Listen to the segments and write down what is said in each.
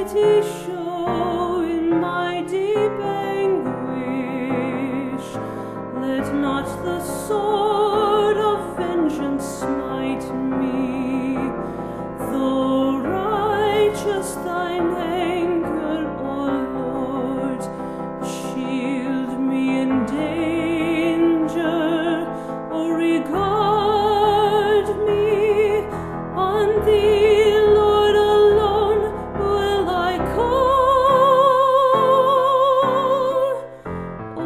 pity show in my deep anguish. Let not the sword of vengeance smite me, though righteous thine anger, O Lord. Shield me in danger, or regard me. On thee, Lord, alone will I call. O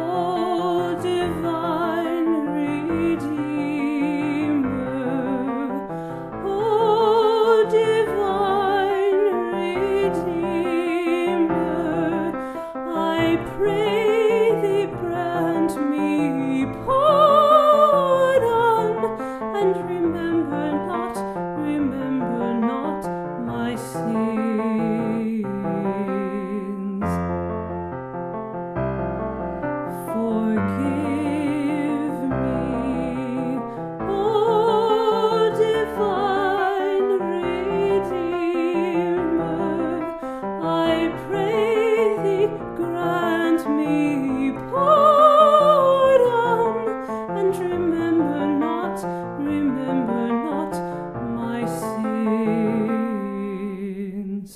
divine Redeemer, O divine Redeemer, I pray thee grant me pardon, and remember not my sins. Forgive me, O divine Redeemer, I pray thee grant me pardon, and remember not my sins.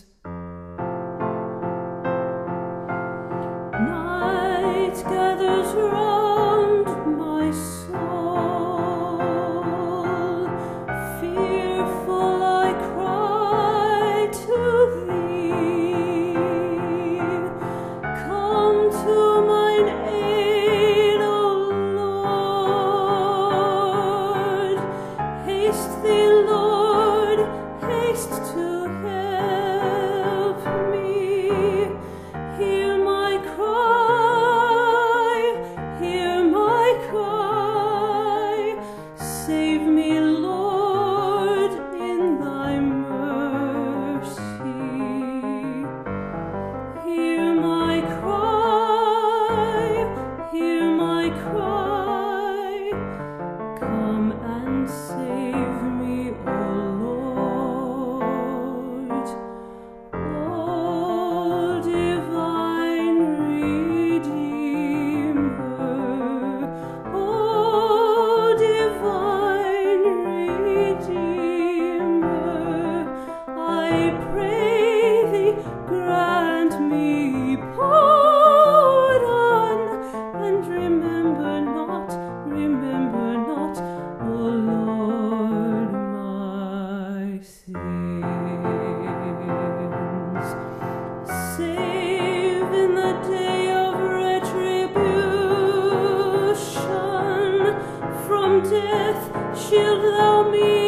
Night gathers round my soul, fearful I cry to thee. Come to mine aid, O Lord. Haste thee, Lord, haste to help me. Hear my cry, hear my cry. Save me, Lord, in thy mercy. Hear my cry, hear my cry. Come and save me, O Lord. O divine Redeemer, O divine Redeemer, I pray thee grant me pardon, and remember not, O Lord, my sins. Save in the day of retribution, from death shield thou me,